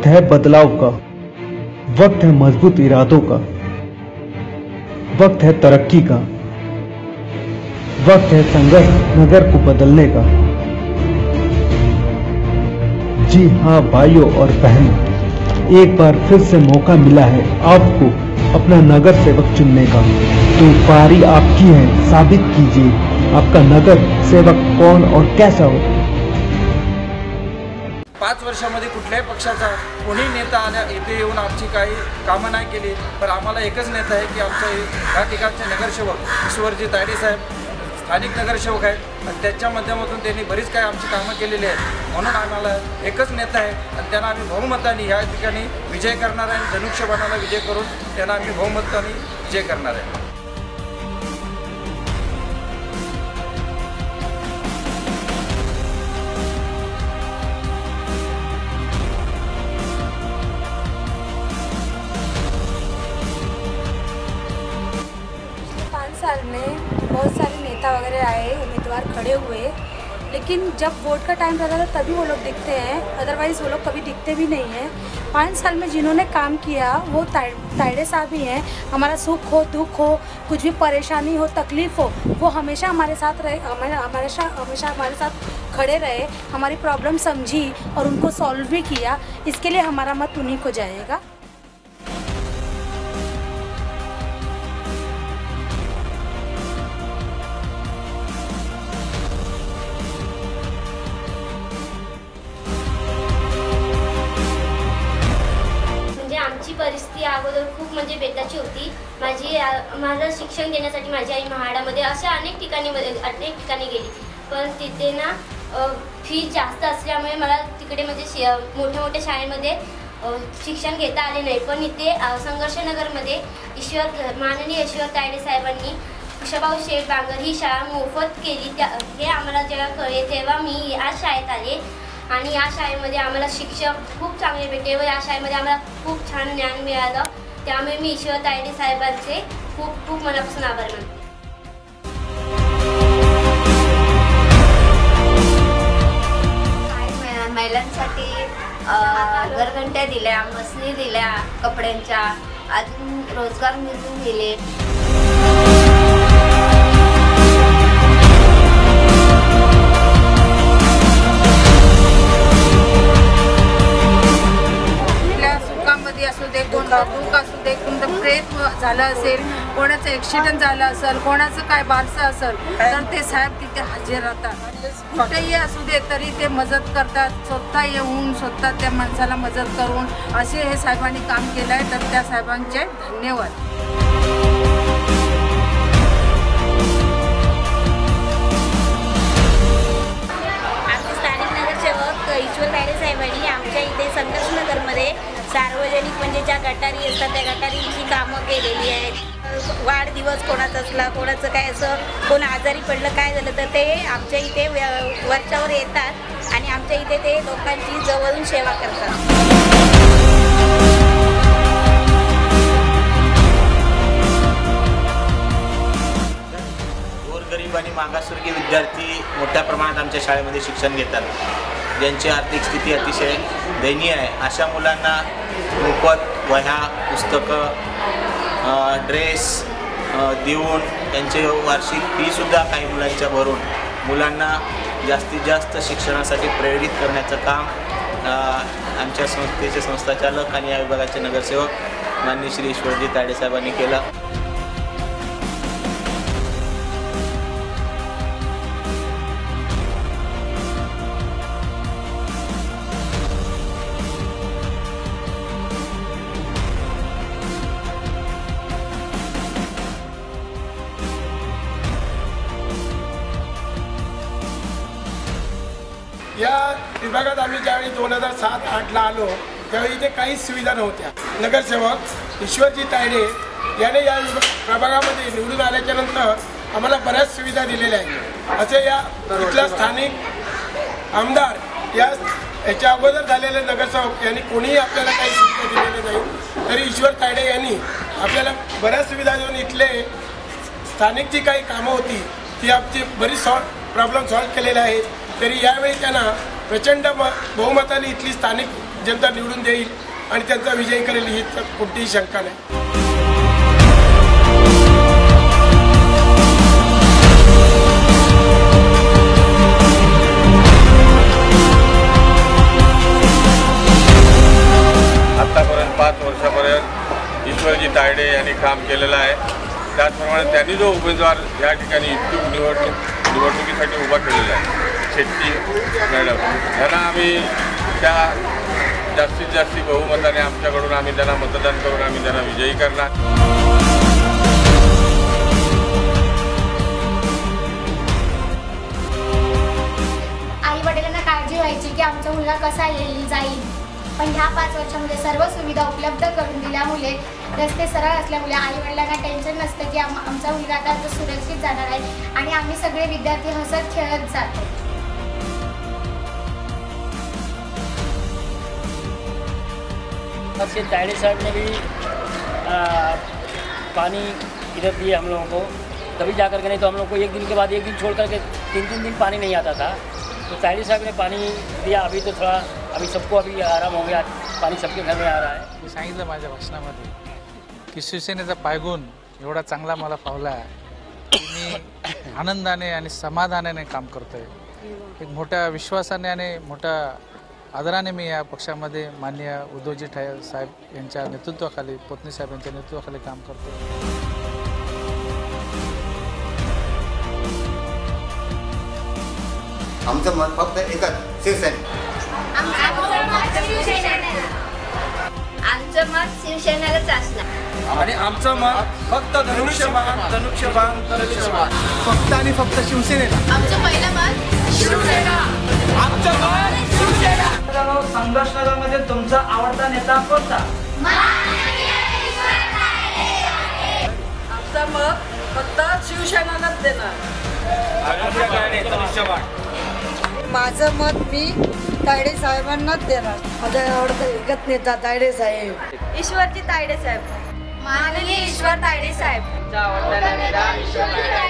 वक्त है बदलाव का, वक्त है मजबूत इरादों का, वक्त है तरक्की का, वक्त है संघर्ष नगर को बदलने का। जी हाँ भाइयों और बहनों, एक बार फिर से मौका मिला है आपको अपना नगर सेवक चुनने का। तो बारी आपकी है, साबित कीजिए आपका नगर सेवक कौन और कैसा हो। 5 वर्षामध्ये कुठल्याही पक्षाचा कोणी नेता इथे येऊन आमची काही कामं नाही केली, पण आम्हाला एकच नेता आहे की आमचा या ठिकाणचे नगरसेवक ईश्वरजी तायडे साहेब स्थानिक नगरसेवक आहेत आणि त्यांच्या माध्यमातून त्यांनी बरीच काही आमची कामं केलेली आहेत। म्हणून आम्हाला एकच नेता आहे आणि त्यांना आम्ही बहुमताने या ठिकाणी विजय करणार आहे आणि धनुष्यबाणाला विजय करून त्यांना आम्ही बहुमताने विजय करणार आहे। साल में बहुत सारे नेता वगैरह आए, उम्मीदवार खड़े हुए, लेकिन जब वोट का टाइम रहता था तभी वो लोग दिखते हैं, अदरवाइज़ वो लोग कभी दिखते भी नहीं हैं। 5 साल में जिन्होंने काम किया वो तायडे साहब ही हैं। हमारा सुख हो दुख हो, कुछ भी परेशानी हो तकलीफ़ हो, वो हमेशा हमारे साथ रहे, हमेशा हमारे साथ खड़े रहे, हमारी प्रॉब्लम समझी और उनको सॉल्व भी किया। इसके लिए हमारा मत उन्हीं को जाएगा। परिस्थिती अगोदर खूप म्हणजे बेताची होती। माझं शिक्षण घेण्यासाठी माझी आई महाडामध्ये अशा अनेक ठिकाणी गेली, पण तिथे ना फीज जास्त असल्यामुळे मला तिकडे म्हणजे मोठ्या शाळेमध्ये शिक्षण घेता आले नाही। पण इथे संघर्षनगरमध्ये माननीय ईश्वर तायडे साहेबांनी कुशाभाऊ शेठ बांगर ही शाळा मोफत केली। हे आम्हाला जेव्हा कळले तेव्हा मी या शाळेत आले आणि या शाळेमध्ये आम्हाला शिक्षक खूप चांगले भेटले व या शाळेमध्ये आम्हाला खूप छान ज्ञान मिळालं। त्यामुळे मी ईश्वर तायडे साहेबांचे खूप खूप मनापासून आभार मानते। महिलांसाठी घरघंट्या दिल्या, मसनी दिल्या कपड्यांच्या, अजून रोजगार मिळून दिले। दुःख असू दे, कोणतं प्रेत झालं असेल, कोणाचं ॲक्सिडेंट झालं असेल, कोणाचं काय बारसं असेल तर ते साहेब तिथे हजर राहतात। कुठेही असू दे तरी ते मदत करतात, स्वतः येऊन स्वतः त्या माणसाला मदत करून असे हे साहेबांनी काम केलं आहे, तर त्या साहेबांचे धन्यवाद। ईश्वर तायडे साहेबांनी आमच्या इथे संघर्षनगरमध्ये सार्वजनिक म्हणजे ज्या गटारी असतात त्या गटारींची कामं केलेली आहेत। वाढदिवस कोणाचा असला, कोणाचं काय असं कोण आजारी पडलं काय झालं तर ते आमच्या इथे वरच्यावर येतात आणि आमच्या इथे ते लोकांची जवळून सेवा करतात। गोरगरीब आणि मागासवर्गीय विद्यार्थी मोठ्या प्रमाणात आमच्या शाळेमध्ये शिक्षण घेतात, ज्यांची आर्थिक स्थिती अतिशय दयनीय आहे। अशा मुलांना मोफत वह्या, पुस्तकं, ड्रेस देऊन त्यांचे वार्षिक फीसुद्धा काही मुलांच्या भरून मुलांना जास्तीत जास्त शिक्षणासाठी प्रेरित करण्याचं काम आमच्या संस्थेचे संस्थाचालक आणि या विभागाचे नगरसेवक माननीय श्री ईश्वरजी तायडे साहेबांनी केलं। या विभागात आम्ही ज्यावेळी 2007-08ला आलो त्यावेळी इथे काहीच सुविधा नव्हत्या। नगरसेवक ईश्वरजी तायडे याने या प्रभागामध्ये निवडून आल्याच्या नंतर आम्हाला बऱ्याच सुविधा दिलेल्या आहेत। असे या इथला स्थानिक आमदार याच्या अगोदर झालेले नगरसेवक यांनी कोणीही आपल्याला काही सुविधा दिलेली नाही, तरी ईश्वर तायडे यांनी आपल्याला बऱ्याच सुविधा देऊन इथले स्थानिक जी काही कामं होती ती आमची बरीच प्रॉब्लेम सॉल्व्ह केलेले आहेत। तरी यावेळी त्यांना प्रचंड बहुमताने इथली स्थानिक जनता निवडून देईल आणि त्यांचा विजय करेल ही कोणतीही शंका नाही. आतापर्यंत 5 वर्षापर्यंत ईश्वरजी तायडे यांनी काम केलेलं आहे. त्याचप्रमाणे त्यांनी जो उमेदवार या ठिकाणी इच्छुक निवडणुकीसाठी उभा केलेला आहे शेट्टी मॅडम, यांना आम्ही त्या जास्तीत जास्त बहुमताने आमच्याकडून आम्ही त्यांना मतदान करून आम्ही त्यांना विजयी करणार. आई वडिलांना काळजी व्हायची की आमचा मुलगा कसा येईल जाईल, पण ह्या 5 वर्षामध्ये सर्व सुविधा उपलब्ध करून दिल्यामुळे रस्ते सरळ असल्यामुळे आई वडिलांना टेन्शन नसतं की आमचा मुलगा आता सुरक्षित जाणार आहे आणि आम्ही सगळे विद्यार्थी हसत खेळत जातो. से तायडे साहब ने भी पानी इधर दिए हम लोगों को, तभी जा कर के, नहीं तो हम लोग को एक दिन के बाद एक दिन छोड़ करके 3-3 दिन पानी नहीं आता था. तो तायडे साहब ने पाणी दिया. अभी तो थोड़ा अभी सबको अभी आराम हो गया, पाणी सबके घर में आ रहा है. मी सांगितलं माझ्या भाषणामध्ये की शिवसेनेचा पायगुण एवढा चांगला मला पावला की मी आनंदाने आणि समाधानाने काम करतोय. एक मोठ्या विश्वासाने आणि मोठ्या आदराने मी या पक्षामध्ये माननीय उद्धवजी ठाकरे साहेब यांच्या नेतृत्वाखाली, पोतनी साहेब यांच्या नेतृत्वाखाली काम करतोय. आमचं मत फक्त एकच, शिवसेना. आमचं मत शिवसेनेलाच असणार आणि आमचं मत फक्त धनुष्यबाण धनुष्यबाण धनुष्यबाण, फक्त आणि फक्त शिवसेनेला. आमचं पहिलं मत शिवसेना. आमचं मत शिवसेना. संघर्षनगरमध्ये तुमचा आवडता नेता कोणता? आमचं मत फक्त शिवसेनालाच देणार. माझं मत मी तायडे साहेबांनाच देणार. माझा आवडता एकच नेता तायडे साहेब. ईश्वरजी तायडे साहेब. माननीय ईश्वर तायडे साहेब. आवडता नेता